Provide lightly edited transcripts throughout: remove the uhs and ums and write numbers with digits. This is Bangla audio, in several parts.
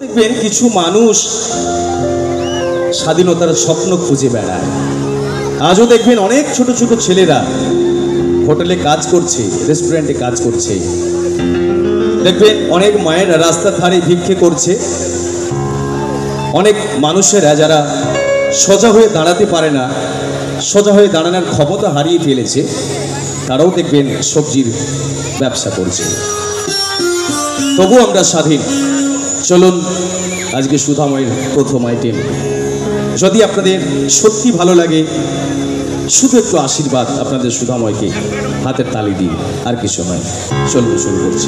দেখবেন কিছু মানুষ স্বাধীনতার স্বপ্ন খুঁজে বেড়ায়। আজও দেখবেন অনেক ছোট ছোট ছেলেরা হোটেলে কাজ করছে, রেস্টুরেন্টে কাজ করছে। দেখবেন অনেক মায়েরা রাস্তার ধারে ভিক্ষে করছে। অনেক মানুষেরা যারা সোজা হয়ে দাঁড়াতে পারে না, সোজা হয়ে দাঁড়ানোর ক্ষমতা হারিয়ে ফেলেছে, তারাও দেখবেন সবজির ব্যবসা করছে। তবু আমরা স্বাধীন। চলুন আজকে সুধাময়ের প্রথম আইটেম। যদি আপনাদের সত্যি ভালো লাগে, শুধু একটু আশীর্বাদ আপনাদের সুধাময়কে হাতের তালি দিন, আর কিছু নয়। চলুন শুরু করছি।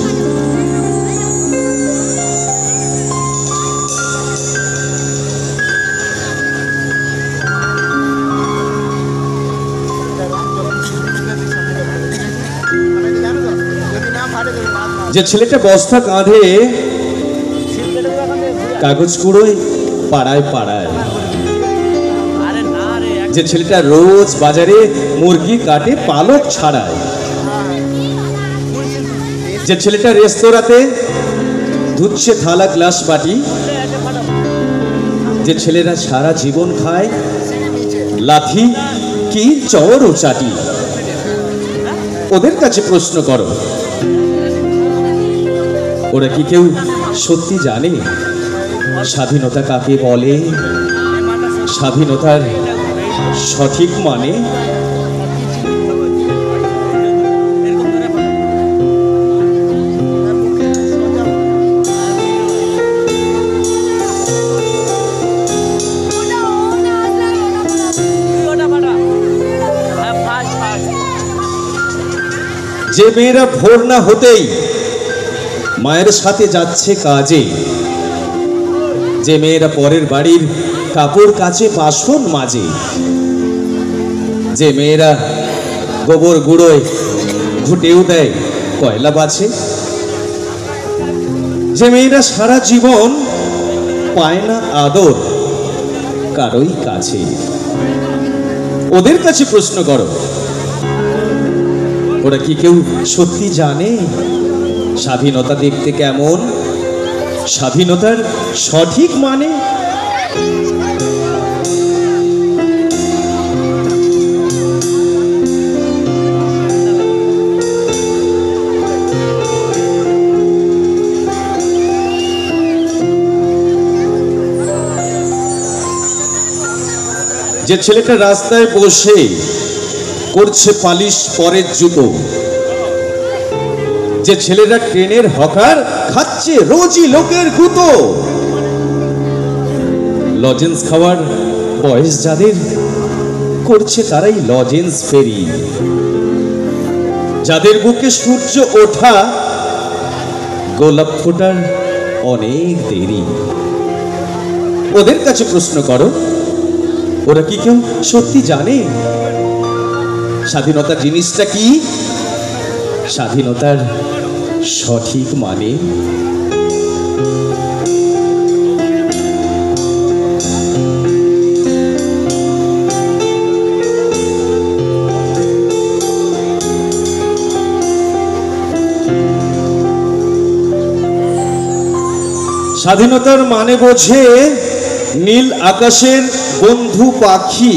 যে ছেলেটা বস্তা কাঁধে কাগজ কুড়োয় পাড়ায় পাড়ায়, যে ছেলেটা রোজ বাজারে মুরগি কাটে পালক ছাড়ায়, যে ছেলেটা রেস্তোরাঁতে ধুচ্ছে থালা গ্লাস বাটি, যে ছেলেরা সারা জীবন খায় লাথি কি চওর ও চাটি, ওদের কাছে প্রশ্ন করো, ওরা কি কেউ সত্যি জানে স্বাধীনতা কাকে বলে, স্বাধীনতার সঠিক মানে? যে মেয়েরা ভোর না হতেই মায়ের সাথে যাচ্ছে কাজে, যে মেয়েরা পরের বাড়ির কাপড় কাচে বাসন মাজে, যে মেয়েরা গোবর গুঁড়োয় ঘুটেও দেয় কয়লা বাছে, যে মেয়েরা সারা জীবন পায় না আদর কারোই কাছে, ওদের কাছে প্রশ্ন করো, ওরা কি কেউ সত্যি জানে স্বাধীনতা দেখতে কেমন, স্বাধীনতার সঠিক মানে? যে ছেলেটা রাস্তায় বসে করছে পালিশ পরের জুতো, যে ছেলেরা ট্রেনের হকার খাচ্ছে রোজই লোকের গুঁতো, লজেন্স খাওয়ার বয়স যাদের করছে তারাই লজেন্স ফেরি, যাদের বুকে সূর্য ওঠা গোলাপ ফোটার অনেক দেরি, ওদের কাছে প্রশ্ন করো, ওরা কি কেউ সত্যি জানে স্বাধীনতা জিনিসটা কি, স্বাধীনতার সঠিক মানে? স্বাধীনতার মানে বোঝে নীল আকাশের বন্ধু পাখি,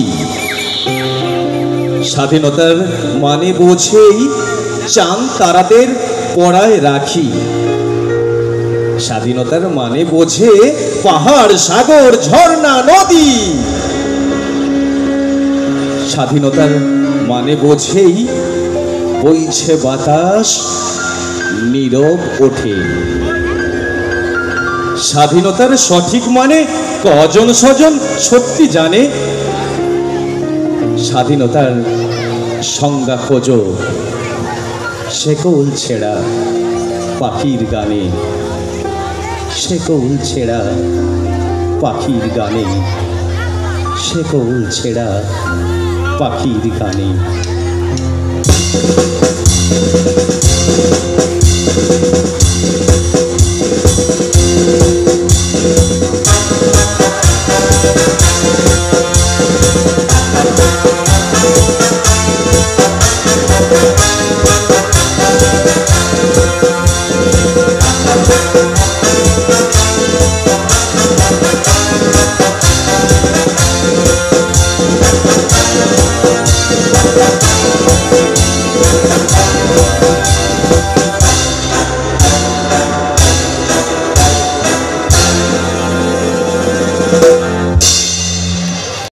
স্বাধীনতার মানে বোঝেই চাঁদ তারাদের পড়ায় রাখি, স্বাধীনতার মানে বোঝে পাহাড় সাগর ঝর্ণা নদী, স্বাধীনতার মানে বোঝেই বইছে বাতাস নীরব ওঠে, স্বাধীনতার সঠিক মানে কজন স্বজন সত্যি জানে, স্বাধীনতার সংজ্ঞা খোঁজো শেকল ছেঁড়া পাখির গানে, শেকল ছেঁড়া পাখির গানে, শেকল ছেঁড়া পাখির গানে।